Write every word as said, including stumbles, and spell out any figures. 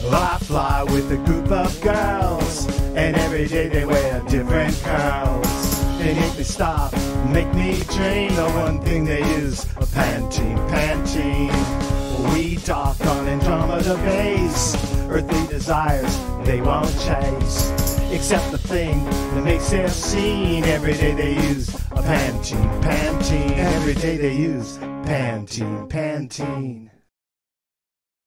I fly with a group of girls, and every day they wear different curls. They make me stop, make me dream. The one thing they use, a Pantene, Pantene. We dock on Andromeda base. Earthly desires they won't chase, except the thing that makes their scene. Every day they use a Pantene, Pantene. Every day they use Pantene, Pantene.